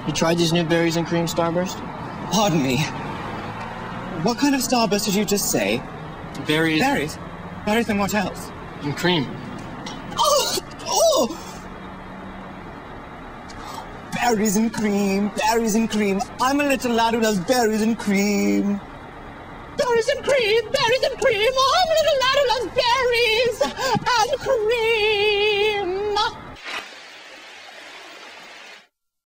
You tried these new berries and cream Starburst? Pardon me. What kind of Starbust did you just say? Berries. Berries? Berries and what else? And cream. Oh! Oh! Berries and cream, berries and cream. I'm a little lad who loves berries and cream. Berries and cream, berries and cream. I'm a little lad.